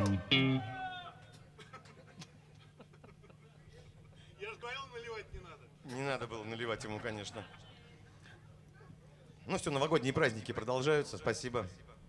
Я же говорил, наливать не надо. Не надо было наливать ему, конечно. Ну все, новогодние праздники продолжаются. Спасибо.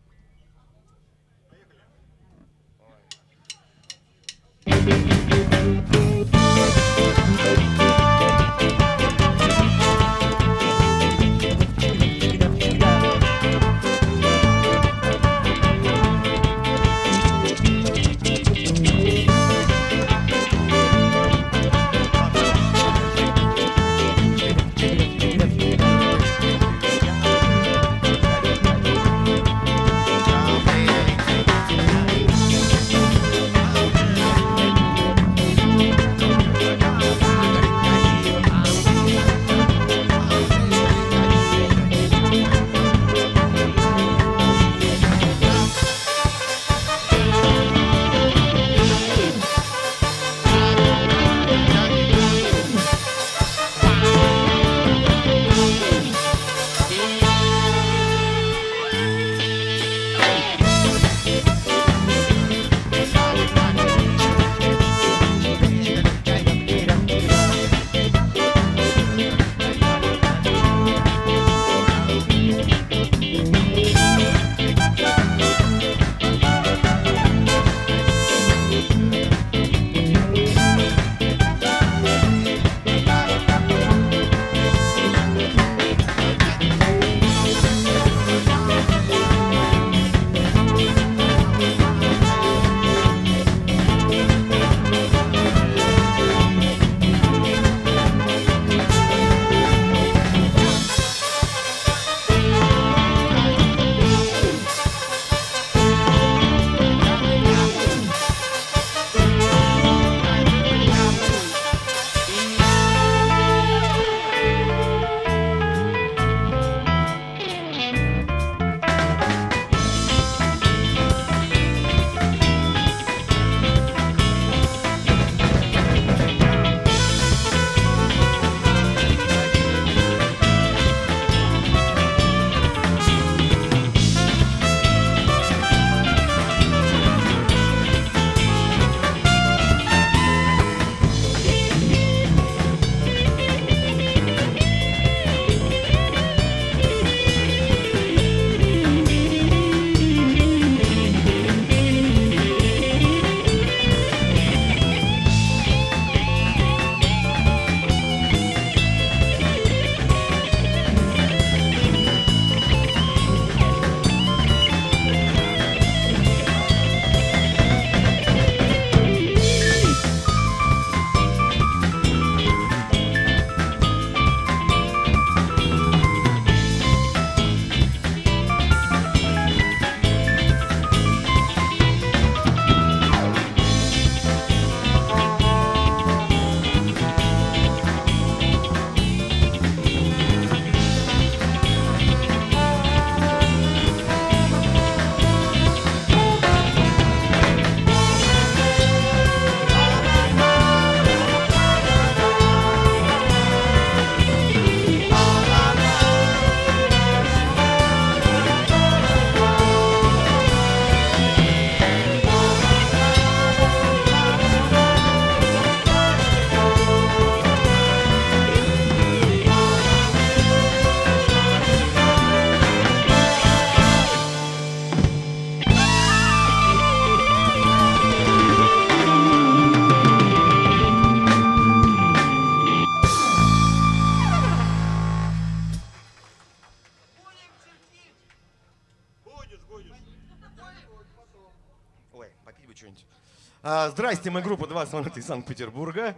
Здрасте, мы группа 20 минут из Санкт-Петербурга.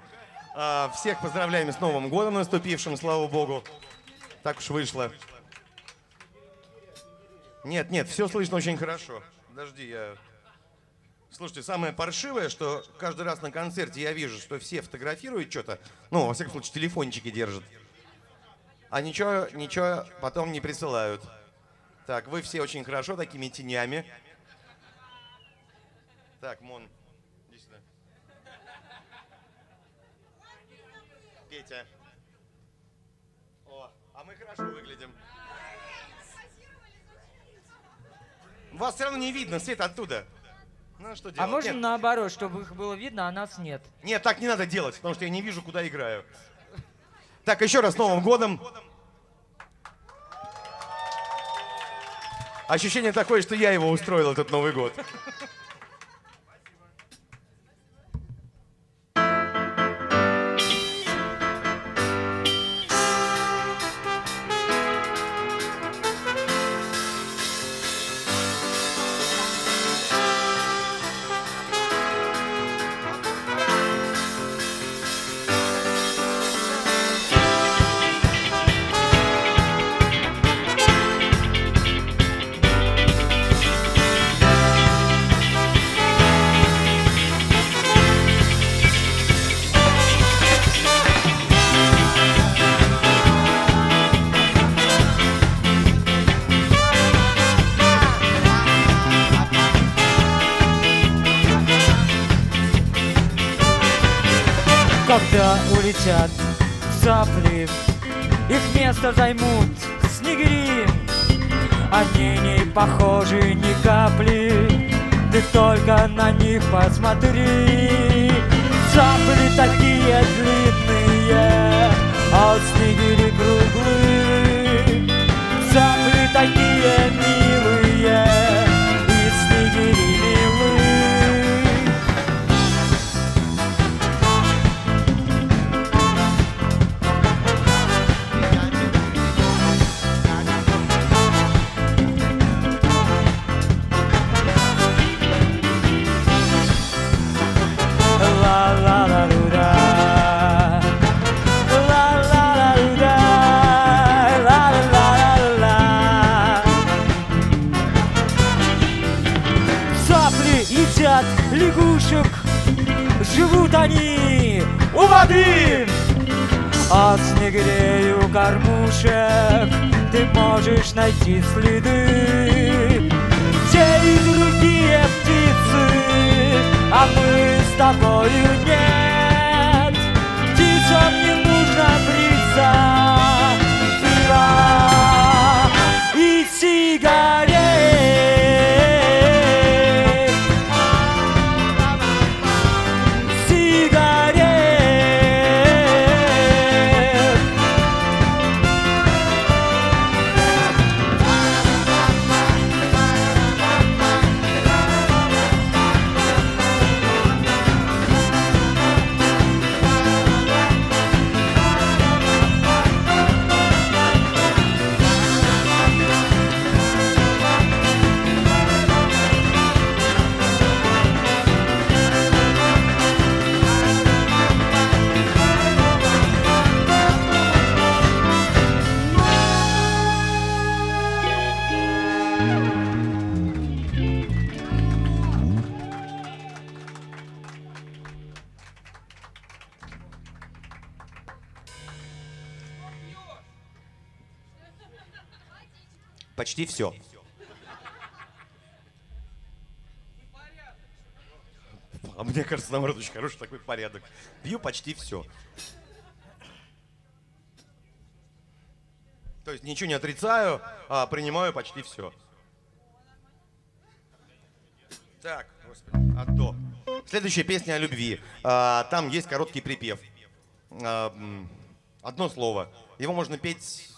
Всех поздравляем с Новым годом наступившим, слава богу. Так уж вышло. Нет, нет, все слышно очень хорошо. Подожди, я... Слушайте, самое паршивое, что каждый раз на концерте я вижу, что все фотографируют что-то, ну, во всяком случае, телефончики держат, а ничего потом не присылают. Так, вы все очень хорошо, такими тенями. Так, Мон, иди сюда. Петя. О, а мы хорошо выглядим. Вас все равно не видно, свет оттуда. Ну, что А делать? можно Нет. наоборот, чтобы их было видно, а нас нет? Нет, так не надо делать, потому что я не вижу, куда играю. Так, еще раз с Новым годом. Ощущение такое, что я его устроил, этот Новый год. Когда улетят цапли, их место займут снегири. Они не похожи ни капли, ты только на них посмотри. Цапли такие длинные, а снегири круглые. Цапли такие милые, и снегири милые. Цапли едят лягушек, живут они у воды. А снегирей у кормушек ты можешь найти следы. Те и другие птицы, а мы с тобою нет. Птицам не нужно бриться, пива и сигарет. Почти все. А мне кажется, наоборот, очень хороший такой порядок. Пью почти все. То есть ничего не отрицаю, а принимаю почти все. Так, господи, а то. Следующая песня о любви. Там есть короткий припев. Одно слово. Его можно петь...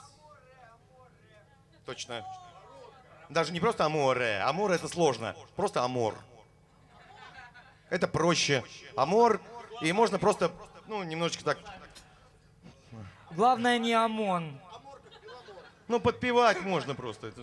Точно. Даже не просто аморе. Амор это сложно. Просто амор. Это проще. Амор. И можно просто, ну, немножечко так... Главное не ОМОН. Ну, подпевать можно просто. Это...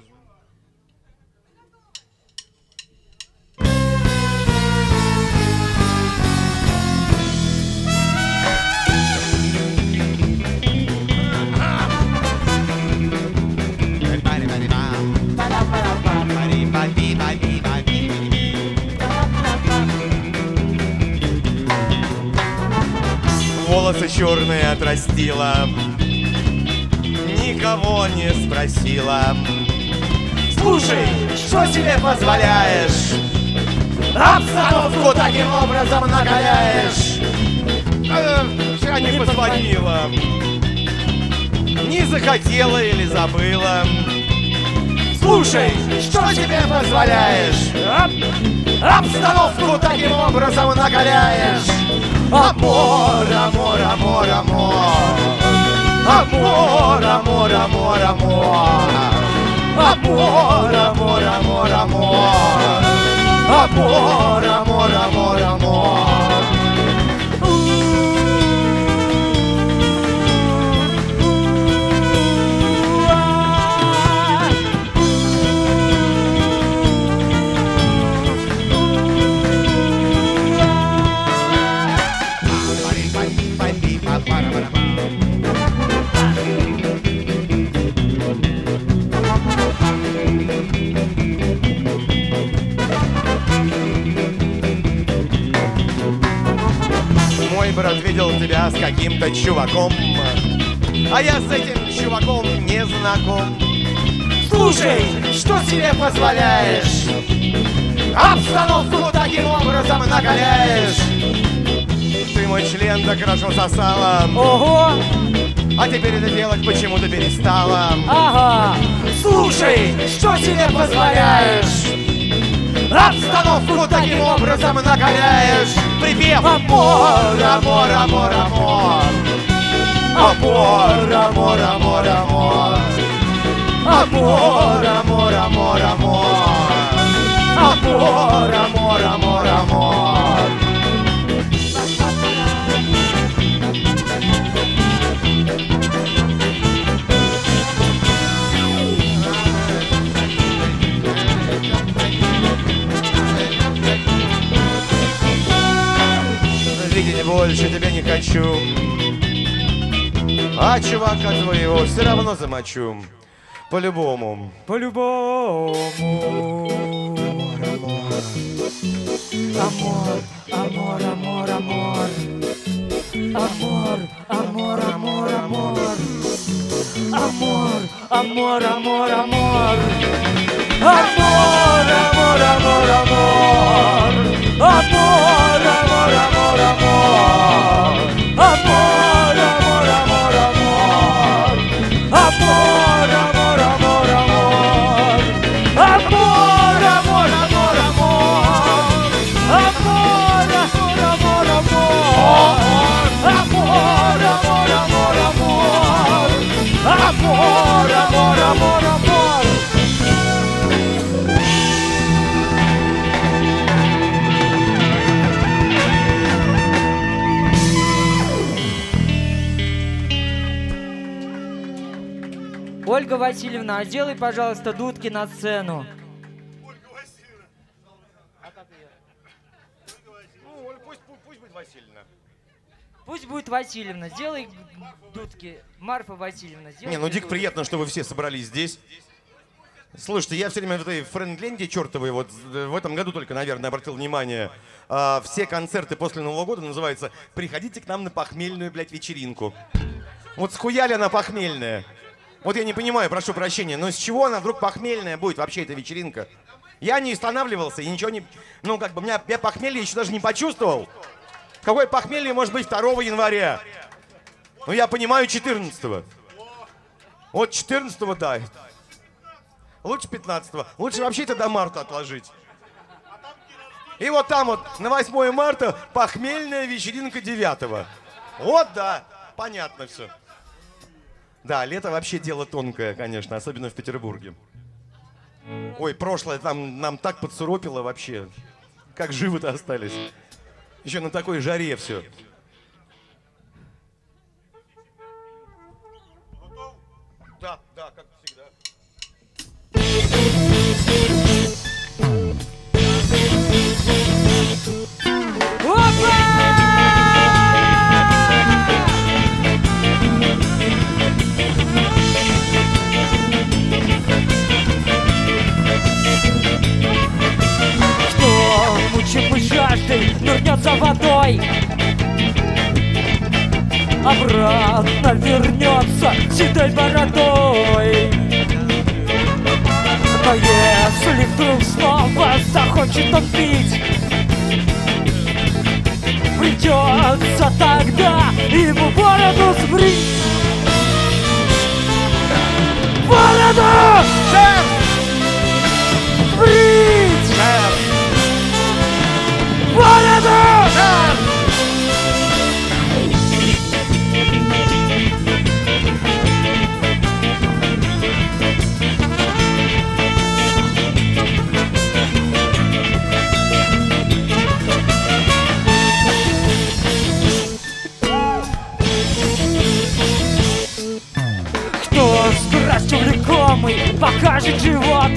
Волосы черные отрастила, никого не спросила. Слушай, что себе позволяешь? Обстановку таким образом накаляешь. Вчера не позвонила, не захотела или забыла. Слушай, что тебе позволяешь? Обстановку таким образом накаляешь. Амор, амор, амор, амор. Амор, амор, амор, амор. Амор, амор, амор, амор. Amor, amor, amor, amor. Мой брат видел тебя с каким-то чуваком, а я с этим чуваком не знаком. Слушай, что себе позволяешь? Обстановку таким образом накаляешь. Ты мой член так хорошо сосала. Ого! А теперь это делать почему-то перестала. Ага! Слушай, что себе позволяешь? Обстановку таким образом накаляешь. Припев. Амор, амор, амор, амор. Амор, амор, амор, амор. Amor, amor, amor, amor. Amor, amor, amor, amor. Видеть больше тебя не хочу, а чувака твоего все равно замочу. По-любому. По-любому. Амор, амор, амор, амор. Амор, амор, амор, амор. Амор, амор, амор, амор. Amor, amor, amor, amor. Amor, amor, amor, amor. Amor, amor, amor, amor. Amor, amor, amor, amor. Amor, amor, amor, amor. Amor, amor, amor, amor. Amor, amor, amor, amor. Amor, amor, amor, amor. Ольга Васильевна, а сделай, пожалуйста, дудки на сцену. Ольга Васильевна. А как ее? Ну, пусть будет Васильевна. Пусть будет Васильевна. Сделай дудки. Марфа Васильевна, сделай. Не, ну дико дудки. приятно, что вы все собрались здесь. Слушайте, я все время в этой френд-ленте чертовой, вот в этом году только, наверное, обратил внимание, все концерты после Нового года называются «Приходите к нам на похмельную, блядь, вечеринку». Вот схуяли она похмельная? Вот я не понимаю, прошу прощения, но с чего она вдруг похмельная будет вообще, эта вечеринка? Я не останавливался и ничего не... Ну, как бы, я похмелье еще даже не почувствовал. Какое похмелье может быть 2 января? Ну, я понимаю, 14-го. Вот 14-го, да. Лучше 15-го. Лучше вообще это до марта отложить. И вот там вот на 8 марта похмельная вечеринка 9-го. Вот, да, понятно все. Да, лето вообще дело тонкое, конечно, особенно в Петербурге. Ой, прошлое там нам так подсуропило вообще. Как живы-то остались. Еще на такой жаре все. Готов? Да, да, как всегда. Кто мучимый жаждой нырнется водой, обратно вернется седой бородой. Но если вдруг снова захочет он пить, придется тогда ему бороду сбрить. Бороду! сбрить! Кто страстью влекомый покажет живот?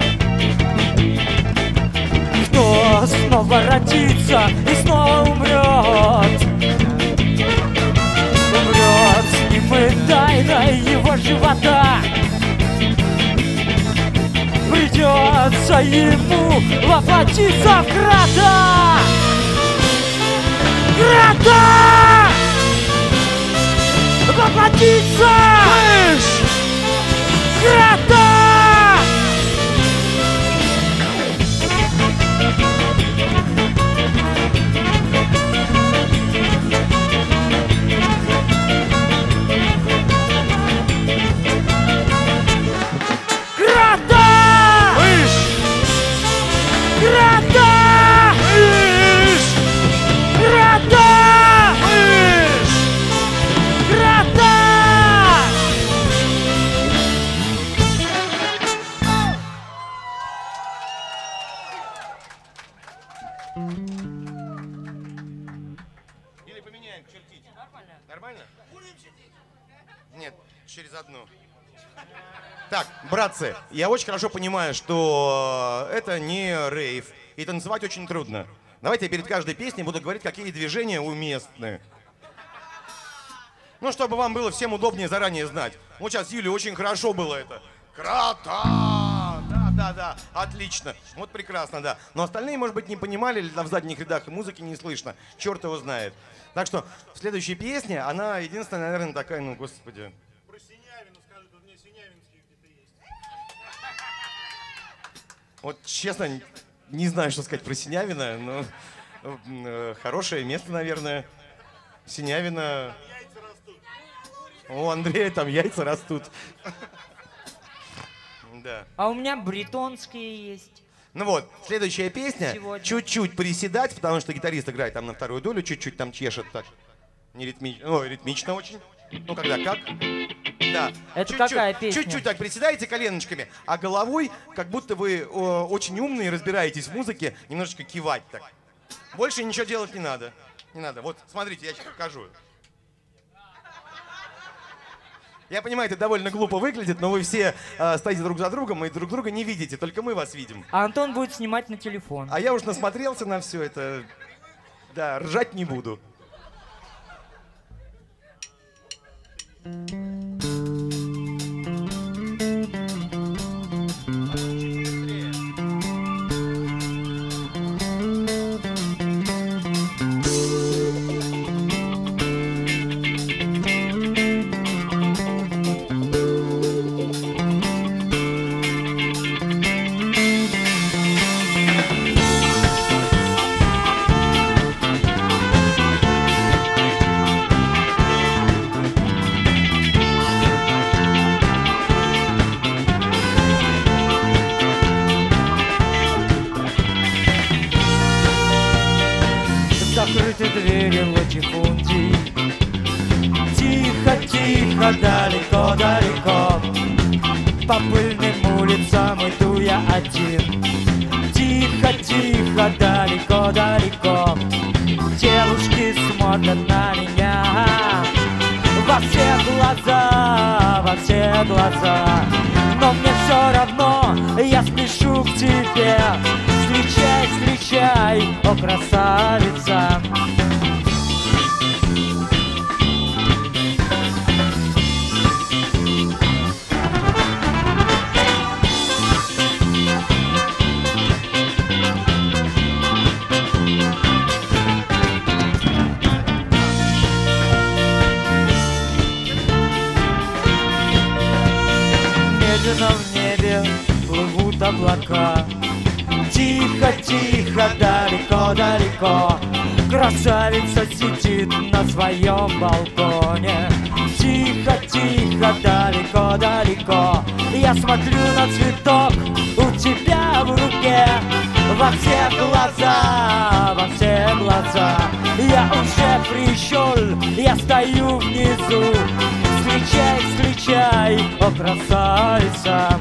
Кто снова родится и снова умрет? Умрет с ним и тайна его живота. Придется ему воплотиться в Грата! Грата! Воплотиться! Грата! Или поменяем, чертить. Нормально? Нет, через одну. Так, братцы, я очень хорошо понимаю, что это не рейв, и танцевать очень трудно. Давайте я перед каждой песней буду говорить, какие движения уместны. Ну, чтобы вам было всем удобнее заранее знать. Вот сейчас Юле очень хорошо было это. Крота! Да, отлично. Вот прекрасно, да. Но остальные, может быть, не понимали, или там в задних рядах и музыки не слышно. Черт его знает. Так что следующая песня, она единственная, наверное, такая, ну, господи. Про Синявину скажи, тут мне Синявинский где-то есть. Вот честно, не знаю, что сказать про Синявина, но хорошее место, наверное. Синявина. Яйца растут. У Андрея там яйца растут. Да. А у меня бретонские есть. Ну вот, следующая песня. Сегодня. Чуть-чуть приседать, потому что гитарист играет там на вторую долю, чуть-чуть там чешет так. Не ритмично, ой, ритмично очень. Ну, когда как. Да. Это Чуть-чуть, какая песня? Чуть-чуть так приседаете коленочками, а головой, как будто вы очень умные, разбираетесь в музыке, немножечко кивать так. Больше ничего делать не надо. Не надо. Вот, смотрите, я сейчас покажу. Я понимаю, это довольно глупо выглядит, но вы все стоите друг за другом и друг друга не видите, только мы вас видим. А Антон будет снимать на телефон. А я уж насмотрелся на все это. Да, ржать не буду. Закрыты двери латифундий. Тихо-тихо, далеко-далеко. По пыльным улицам иду я один. Тихо-тихо, далеко-далеко. Девушки смотрят на меня во все глаза, во все глаза. Но мне все равно, я спешу к тебе. Встречай, встречай, о красавица. Медленно в небе плывут облака. Тихо-тихо, далеко-далеко. Красавица сидит на своем балконе. Тихо-тихо, далеко-далеко. Я смотрю на цветок у тебя в руке. Во все глаза, во все глаза. Я уже пришел, я стою внизу. Встречай, встречай, о красавица.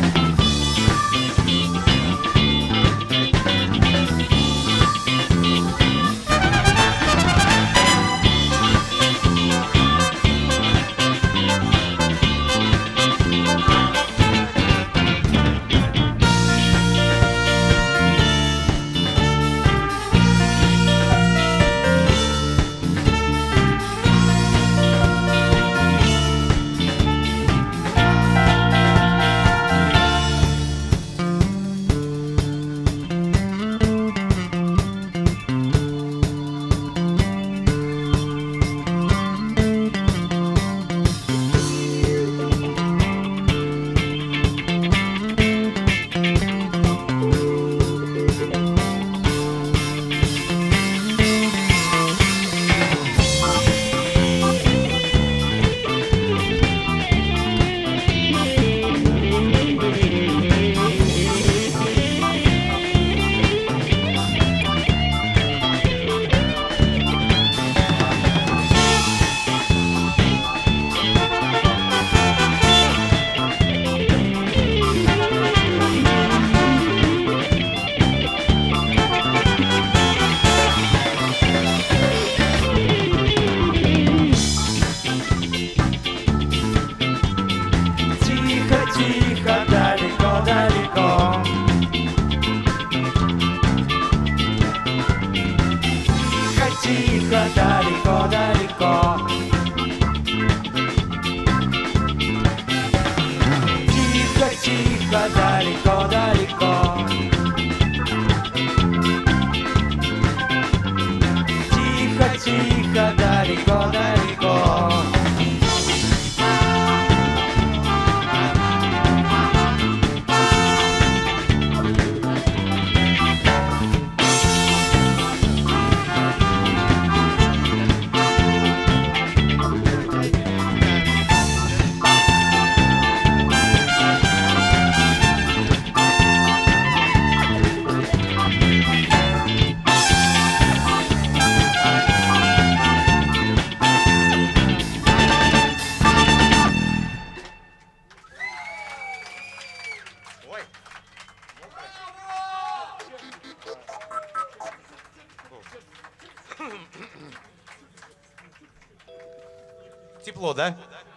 Тепло, да?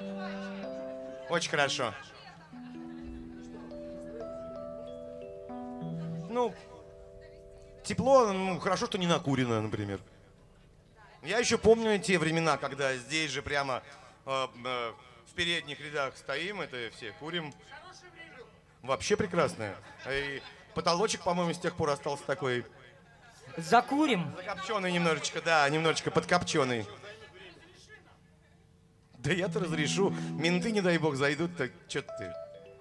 Очень хорошо. Ну, тепло, ну, хорошо, что не накурено, например. Я еще помню те времена, когда здесь же прямо в передних рядах стоим, это все курим. Вообще прекрасно. И потолочек, по-моему, с тех пор остался такой... Закурим. Закопченый немножечко, да, немножечко подкопченый. Да я-то разрешу. Менты, не дай бог, зайдут, так что ты...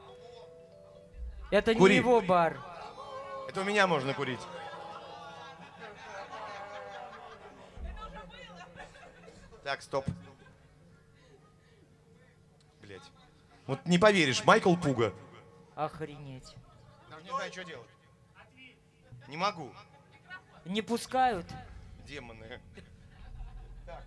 Это Кури. не его бар. Это у меня можно курить. Так, стоп. Блять. Вот не поверишь, Майкл Пуга. Охренеть. Даже не знаю, что делать. Не могу. Не пускают. Демоны. Так.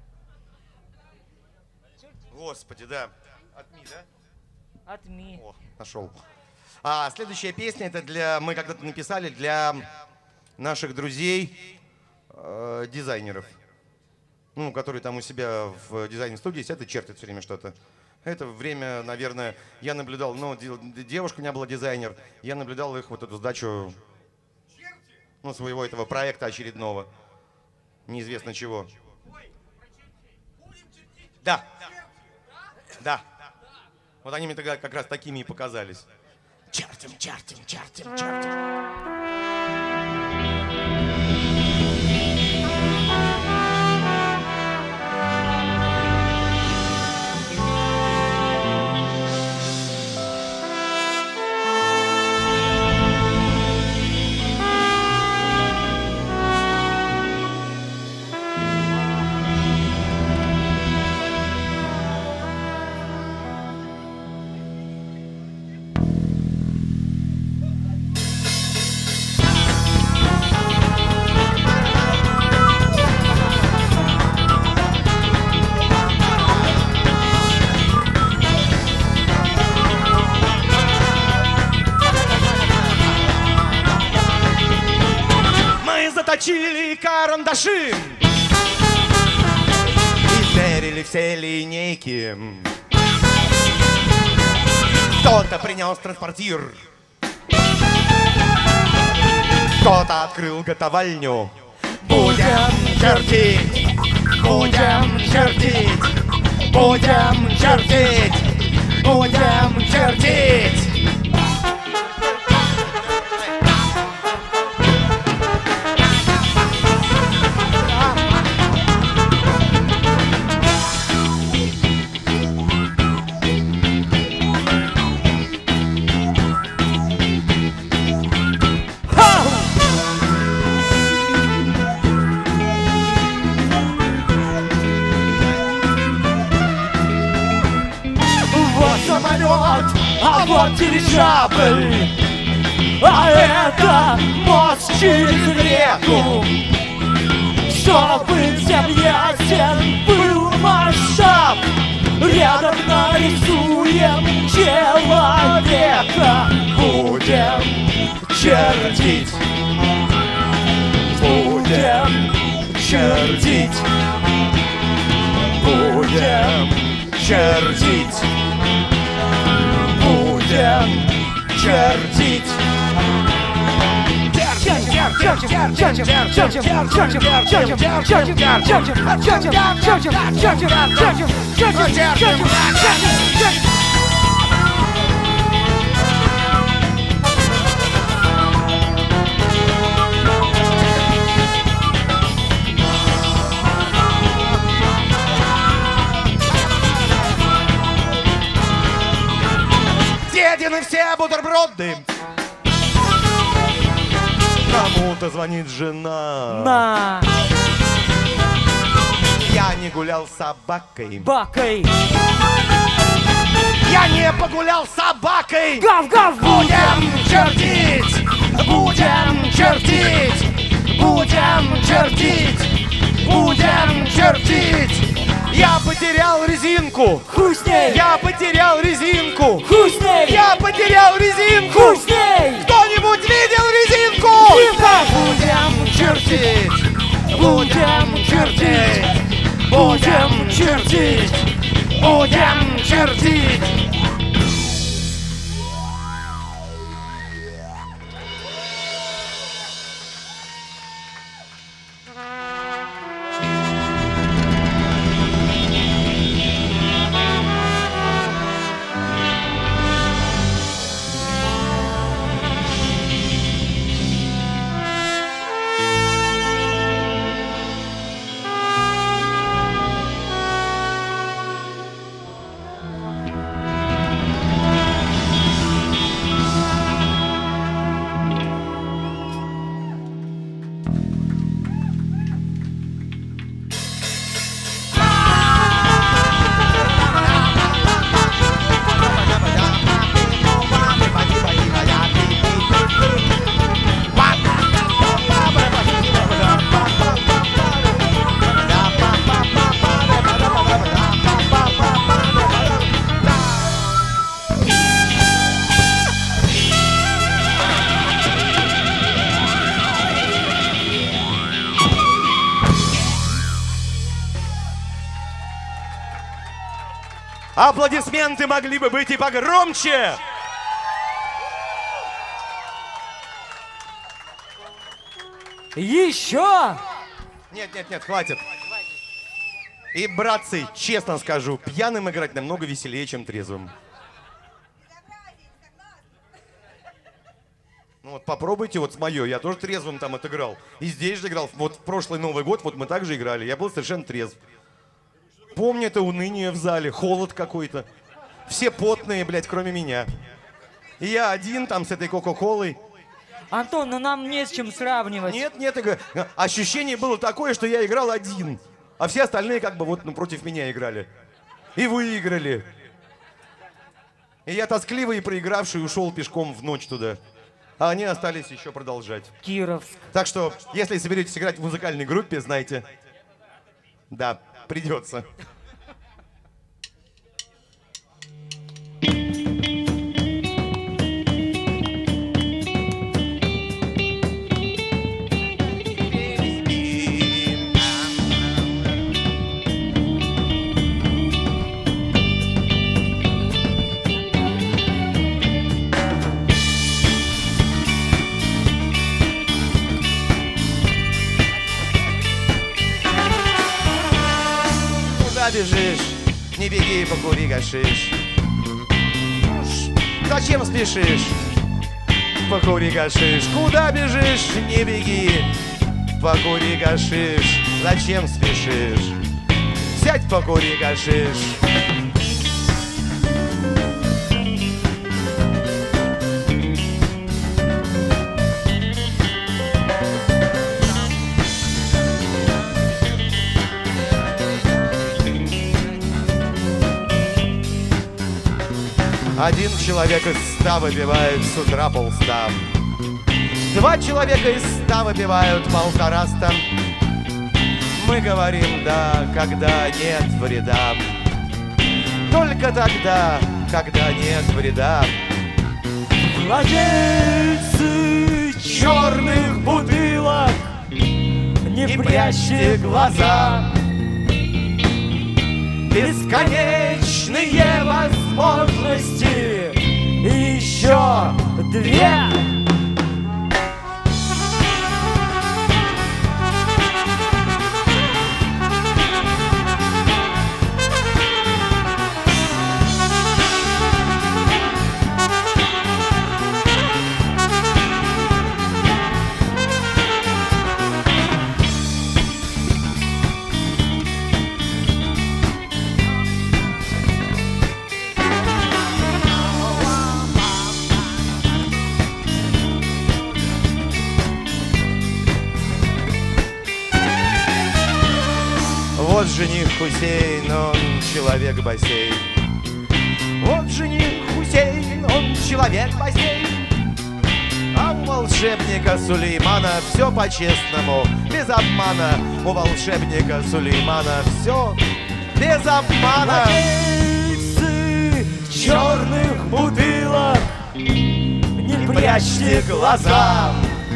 Господи, да. Отми, да? Отми. О, нашел. А следующая песня, это для... Мы когда-то написали для наших друзей, дизайнеров. Ну, которые там у себя в дизайн-студии сидят и чертят все время что-то. Это время, наверное, я наблюдал, ну, девушка у меня была дизайнер, я наблюдал их вот эту сдачу, ну, своего этого проекта очередного, неизвестно чего. Да, да. Вот они мне тогда как раз такими и показались. Чертим, чертим, чертим, чертим. замочили карандаши измерили все линейки. Кто-то принес транспортир, кто-то открыл готовальню. Будем чертить, будем чертить, будем чертить, будем чертить. А вот дирижабль, а это мост через реку. Чтобы всем ясен был масштаб, рядом нарисуем человека. Будем чертить, будем чертить, будем чертить. Будем чертить. Съедены все бутерброды. Кому-то звонит жена. На Я не гулял с собакой. бакой. Я не погулял с собакой. Гав-гав. Будем чертить, будем чертить, будем чертить, будем чертить. Я потерял резинку. Хуй с ней. Я потерял резинку. Хуй с ней. Я потерял резинку. Хуй с ней. Кто-нибудь видел резинку? Будем чертить, будем чертить, будем чертить, будем чертить. Аплодисменты могли бы быть и погромче. Еще. Нет, хватит. И, братцы, честно скажу, пьяным играть намного веселее, чем трезвым. Ну вот попробуйте вот с моё, я тоже трезвым там отыграл. И здесь же играл, вот в прошлый Новый год, вот мы также играли, я был совершенно трезв. Помню это уныние в зале, холод какой-то. Все потные, блядь, кроме меня. И я один там с этой кока-колой. Антон, ну нам не с чем сравнивать. Нет, ощущение было такое, что я играл один. А все остальные как бы вот против меня играли. И выиграли. И я тоскливый и проигравший ушел пешком в ночь туда. А они остались еще продолжать. Кировск. Так что, если соберетесь играть в музыкальной группе, знайте, да, придется. бежишь? Не беги, покури гашиш. Зачем спешишь? Покури гашиш. Куда бежишь? Не беги, покури гашиш. Зачем спешишь? Сядь, покури гашиш. Один человек из 100 выпивает с утра полста. 2 человека из 100 выпивают 1,5. Мы говорим «да», когда нет вреда. Только тогда, когда нет вреда. Владельцы черных бутылок, не прячьте глаза. Бесконечные возможности, и еще 2. Вот жених Хусейн, он человек-бассейн. Вот жених Хусейн, он человек-бассейн. А у волшебника Сулеймана все по-честному, без обмана. У волшебника Сулеймана все без обмана. Владельцы черных бутылок, не прячьте глаза.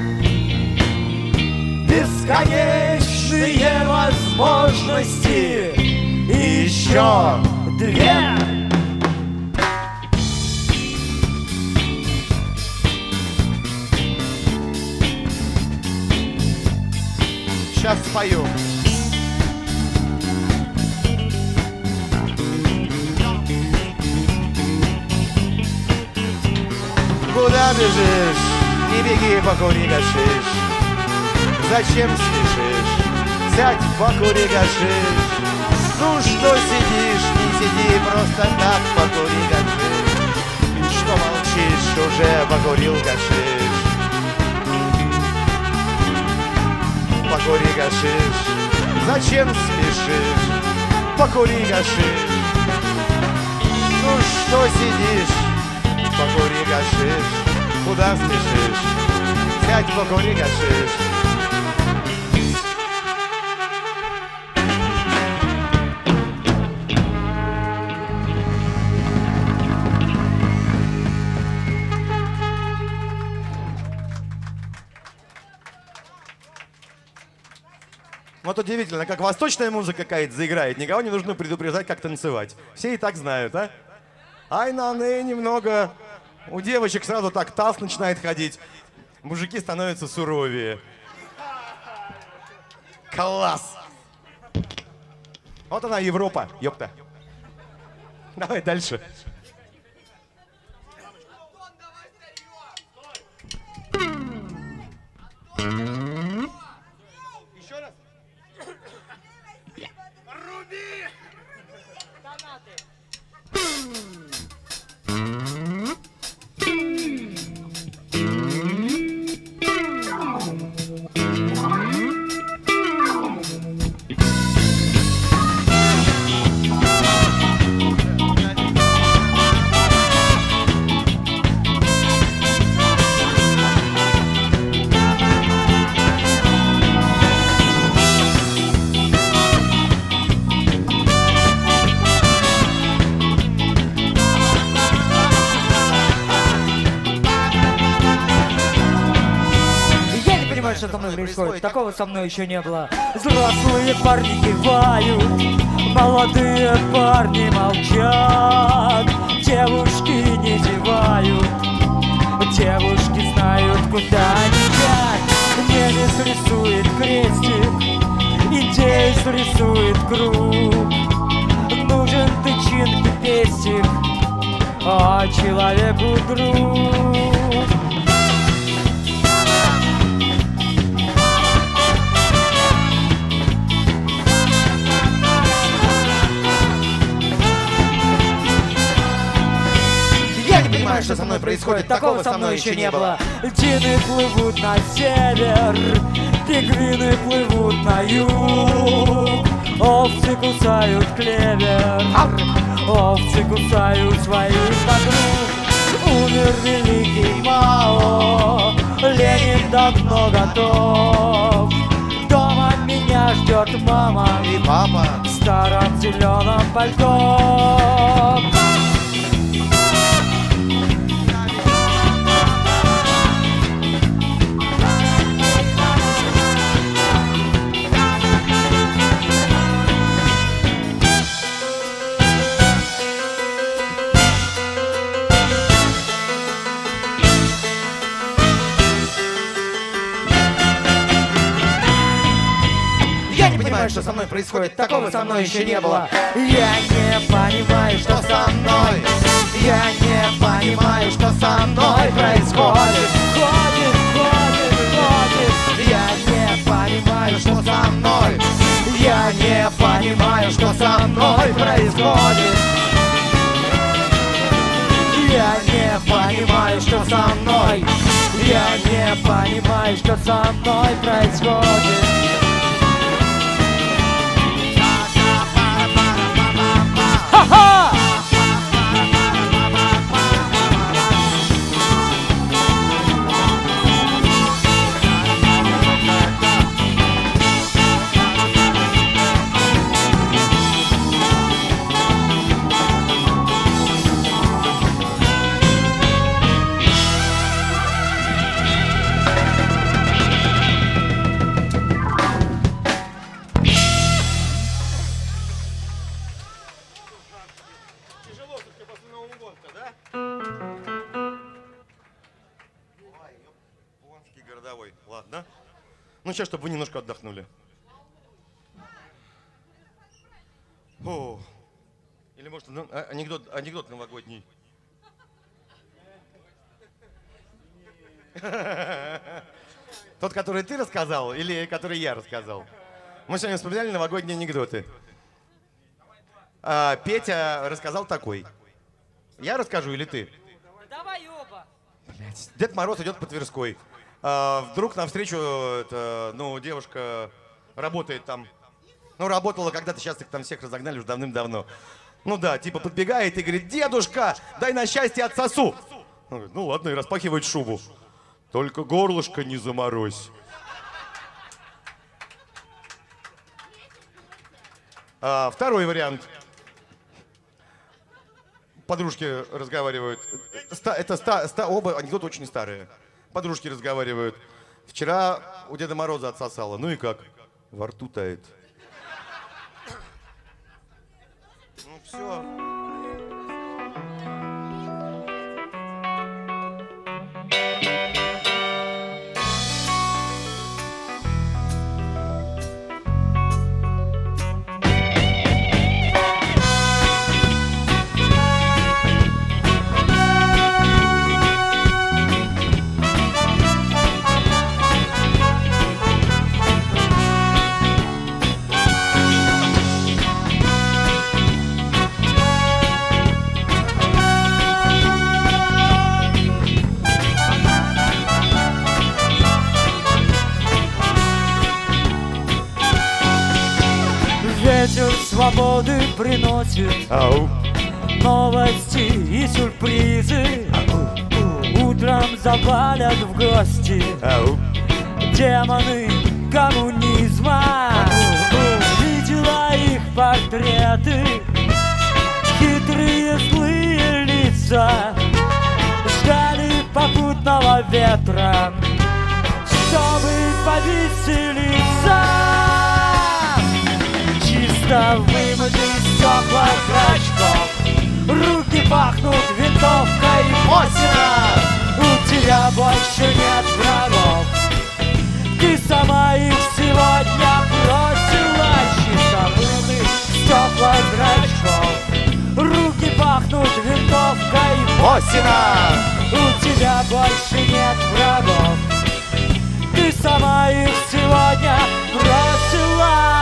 Бесконечные возможности, и еще 2. Сейчас спою. Куда бежишь? Не беги, покури гашиш. Зачем спешишь? Сядь, покури гашиш. Ну что сидишь, не сиди, просто так покури гашиш. Что молчишь, уже покурил гашиш. Покури гашиш. Зачем спешишь? Покури гашиш. Ну что сидишь? Покури гашиш. Куда спешишь? Сядь, покури гашиш. Вот удивительно, как восточная музыка какая-то заиграет. Никого не нужно предупреждать, как танцевать. Все и так знают, а? Ай, на немного. У девочек сразу так таз начинает ходить. Мужики становятся суровее. Класс! Вот она, Европа, ёпта. Давай дальше. Еще раз. Что со мной происходит? Такого со мной еще не было. Взрослые парни кивают, молодые парни молчат, девушки не зевают, девушки знают, куда начать. Немец рисует крестик, индеец рисует круг, песчинки пестик, а человеку друг. Я не понимаю, что со мной происходит, Такого со мной еще не было. Льдины плывут на север, пингвины плывут на юг, овцы кусают клевер, овцы кусают своих подруг. Умер великий Мао, Ленин давно готов. Дома меня ждет мама И папа. в старом зеленом пальто. Я не понимаю, что со мной происходит, Такого со мной еще не было. Я не понимаю, что со мной. Я не понимаю, что со мной происходит. Ходит, ходит, ходит. Я не понимаю, что со мной. Я не понимаю, что со мной происходит. Я не понимаю, что со мной. Я не понимаю, что со мной происходит. Ха-ха! Тяжело все-таки после Нового года, да? Японский городовой. Ладно. Ну, сейчас, чтобы вы немножко отдохнули. О. Или, может, анекдот новогодний. Тот, который ты рассказал, или который я рассказал? Мы сегодня вспоминали новогодние анекдоты. Петя рассказал такой. Я расскажу или ты? Давай оба. Дед Мороз идет по Тверской. Вдруг навстречу девушка работает там. Ну, работала когда-то, сейчас их там всех разогнали уже давным-давно. Ну да, типа подбегает и говорит: дедушка, дай на счастье отсосу. Он говорит: ну ладно, и распахивает шубу. Только горлышко не заморозь. Второй вариант. Подружки разговаривают. Оба анекдоты очень старые. Подружки разговаривают. Вчера у Деда Мороза отсосало. Ну и как? Во рту тает. Ну все. Ветер свободы приносит новости и сюрпризы. Утром завалят в гости демоны коммунизма. Видела их портреты, хитрые злые лица, ждали попутного ветра, чтобы повеселиться. Чисто вымытые стекла зрачков, руки пахнут винтовкой Мосина. У тебя больше нет врагов, ты сама их сегодня бросила. Чисто вымытые стекла зрачков, Мосина. У тебя больше нет врагов, ты сама их сегодня бросила.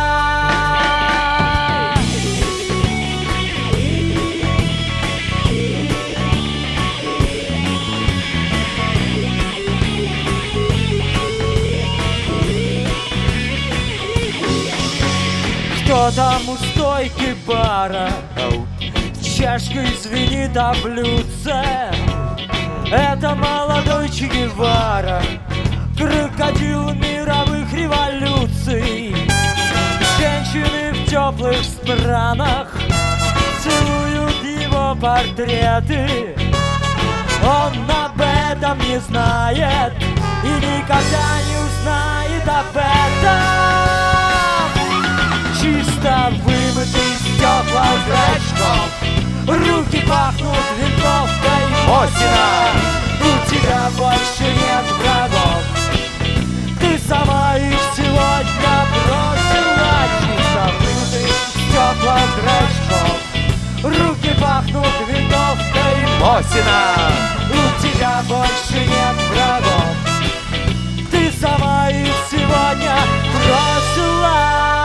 Кто там у стойки бара? Чашкой звенит о блюдце. Это молодой Че Гевара, крокодил мировых революций. Женщины в теплых странах целуют его портреты. Он об этом не знает и никогда не узнает об этом. Чисто вымытый стекла зрачков, руки пахнут винтовкой Мосина. У тебя больше нет врагов, ты сама их сегодня бросила. Чисто вымытый стекла зрачков, руки пахнут винтовкой Мосина. У тебя больше нет врагов, ты сама их сегодня бросила.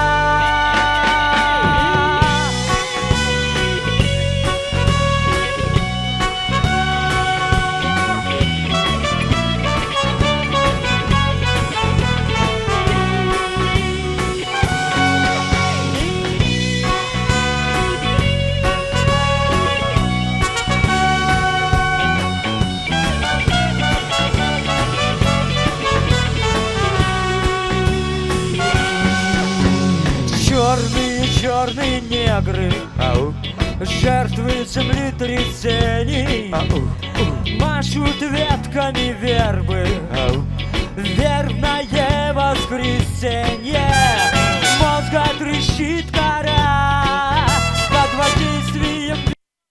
Черные негры, жертвы землетрясений, машут ветками вербы, вербное воскресенье. Мозга трещит кора под воздействием.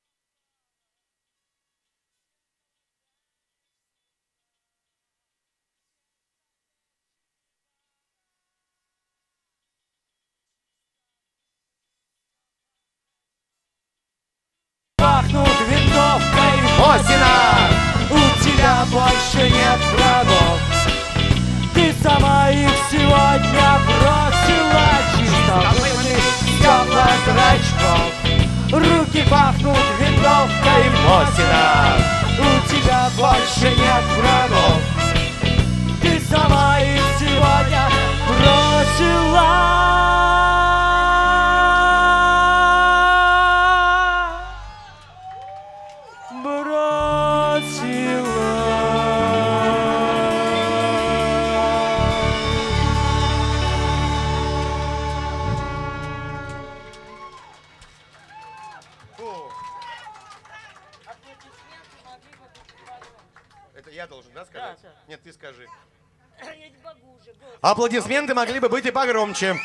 Пахнут винтовкой Мосина. У тебя больше нет врагов, ты сама их сегодня бросила. Чисто вымытых стекла зрачков, руки пахнут винтовкой Мосина. У тебя больше нет врагов, ты сама их сегодня бросила. Это я должен, да, сказать? Да. Нет, ты скажи. Я не могу уже. Аплодисменты могли бы быть и погромче.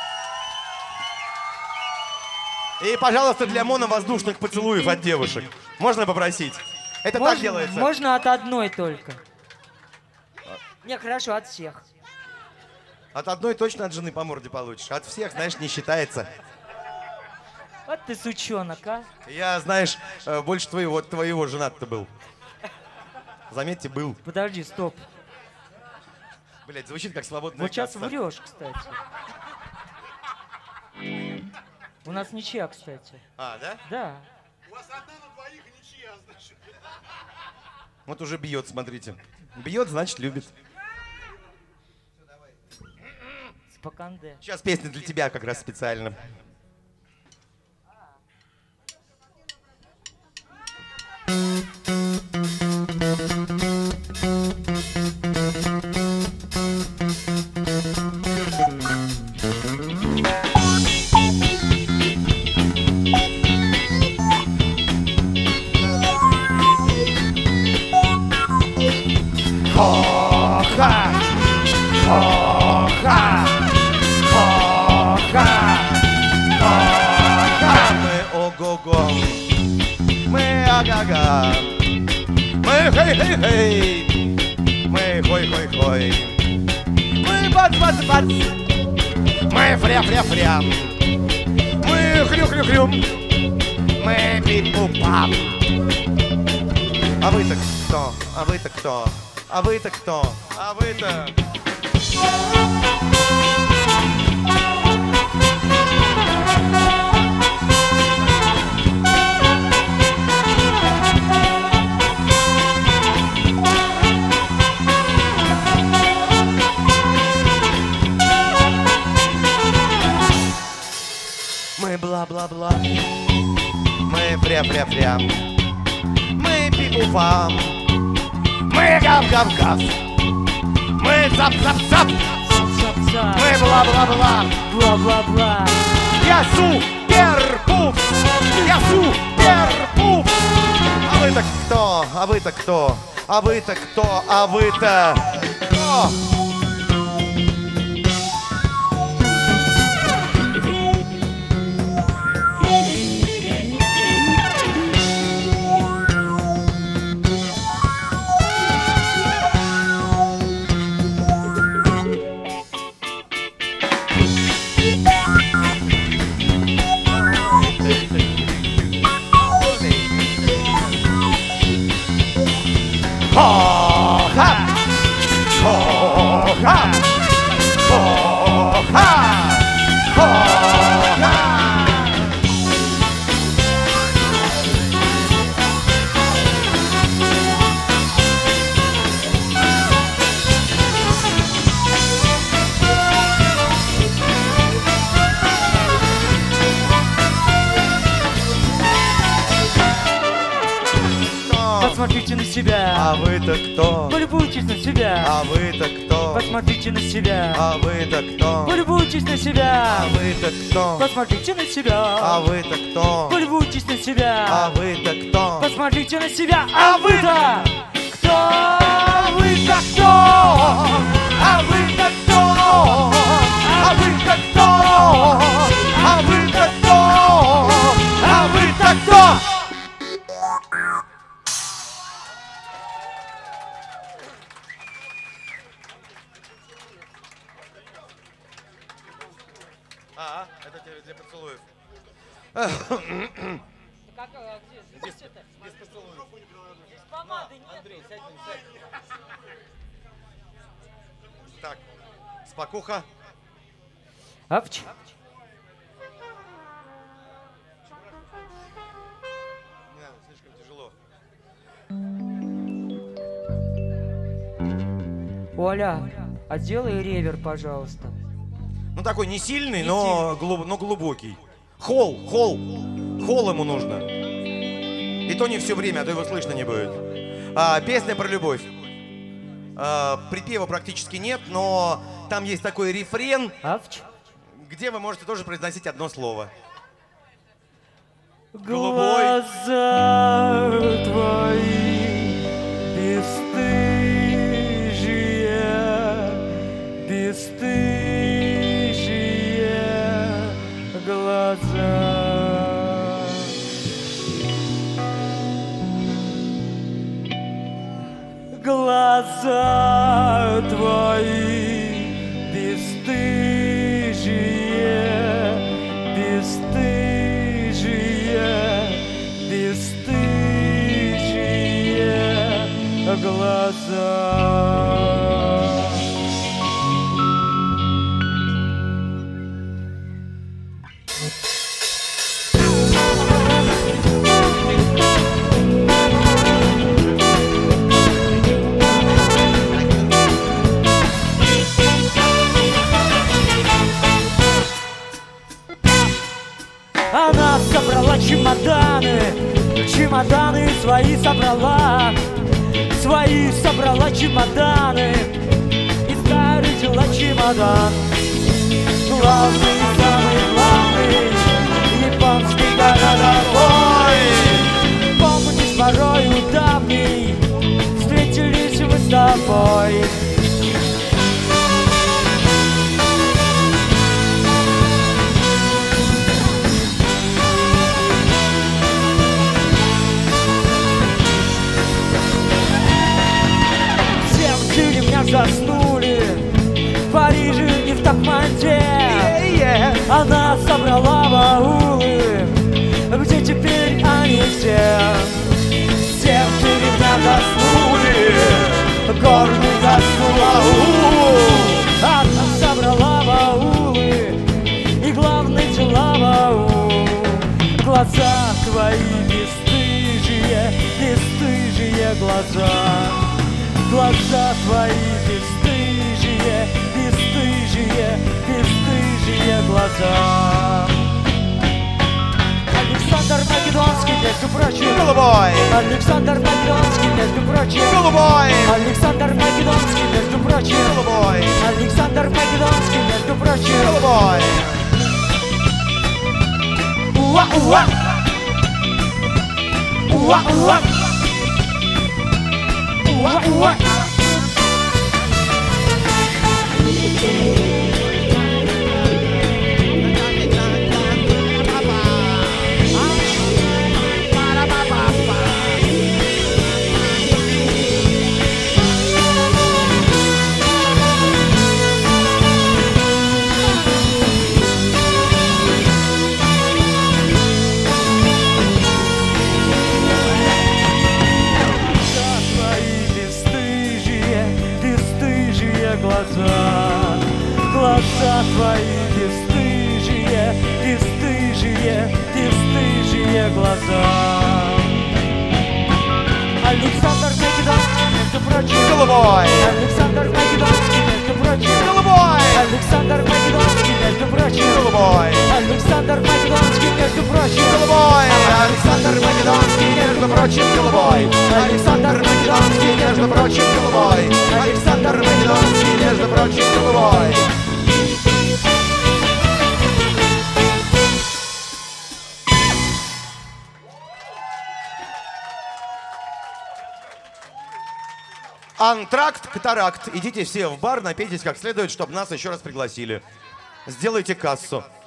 И, пожалуйста, для моновоздушных поцелуев от девушек. Можно попросить? Это так делается. Можно от одной только. Не, хорошо, от всех. От одной точно от жены по морде получишь. От всех, знаешь, не считается. Вот ты сучонок, а. Я, знаешь, больше твоего женат-то был. Заметьте, был. Подожди, стоп. Блять, звучит как свободная Вот сейчас касса. врешь, кстати. У нас ничья, кстати. А, да? Да. У вас одна на двоих и ничья, значит. Вот уже бьет, смотрите. Бьет, значит, любит. Споканде. Сейчас песня для тебя как раз специально. Хоха! Хоха! Хоха! Хоха! Мы ого-го, мы ага-га, мы хей-хей-хей, мы хой-хой-хой, мы бац-бац-бац, мы фря-фря-фря, мы хрю-хрю-хрю, мы пип-пу-пап. А вы-то кто? А вы-то кто? А вы-то кто? А вы-то... Мы бла-бла-бла, мы фря-фря-фря, мы пипу-пам, мы гав-гав-гав, мы цап-цап-цап, Цап-цап-цап. мы бла-бла-бла. Бла-бла-бла. Я супер-пупс, я супер-пупс. А вы-то кто? А вы-то кто? А вы-то кто? А вы-то кто? Хо-ха! Хо-ха! Хо-ха! Хо-ха! Посмотрите на себя. А вы-то кто? Полюбуйтесь на себя. А вы-то кто? Посмотрите на себя. А вы-то кто? Полюбуйтесь на себя. А вы-то кто? Посмотрите на себя. А вы-то кто? Полюбуйтесь на себя. А вы-то кто? Посмотрите на себя. А вы-то кто? А вы-то кто? А вы-то кто? А вы-то кто? А вы-то кто? А вы-то кто? Это для поцелуев. Как, где? Без поцелуев. Здесь помады нет. Андрей, сядь. Так, спокуха. Апч. Не надо, слишком тяжело. Оля, а сделай ревер, пожалуйста. Ну такой не сильный, но глубокий. Холл ему нужно. И то не все время, а то его слышно не будет. Песня про любовь. Припева практически нет, но там есть такой рефрен, Апч. где вы можете тоже произносить одно слово. Глаза твои бесстыжие глаза. Глаза твои бесстыжие глаза. Она собрала чемоданы свои собрала чемоданы, и старый взяла чемодан. Главный, самый главный, японский городовой. Помнишь, порою давний, встретились мы с тобой. Заснули в Париже и в Токмаке. Она собрала баулы, где теперь они все. Всем передать заснули, горы заснула, она собрала баулы, и главный взяла баул. Глаза твои бесстыжие, бесстыжие глаза. Глаза твои бесстыжие, бесстыжие, бесстыжие глаза. Александр Македонский, между прочим, Голубой! Александр Македонский, между прочим, Голубой! Александр Македонский, между прочим, Голубой! Александр Македонский, между прочим, Голубой! уа-уа, уа-уа, уа-уа. Глаза, глаза твои бесстыжие, бесстыжие, бесстыжие глаза. Александр Македонский, между прочим, Голубой! Александр Македонский, между прочим, Голубой! Александр Македонский, между прочим, Голубой! Александр Македонский, между прочим, Голубой! Александр Македонский, между прочим, голубой. Александр Македонский, между прочим, голубой. Александр Македонский, между прочим, голубой! Антракт, катаракт. Идите все в бар, напейтесь как следует, чтобы нас еще раз пригласили. Сделайте кассу.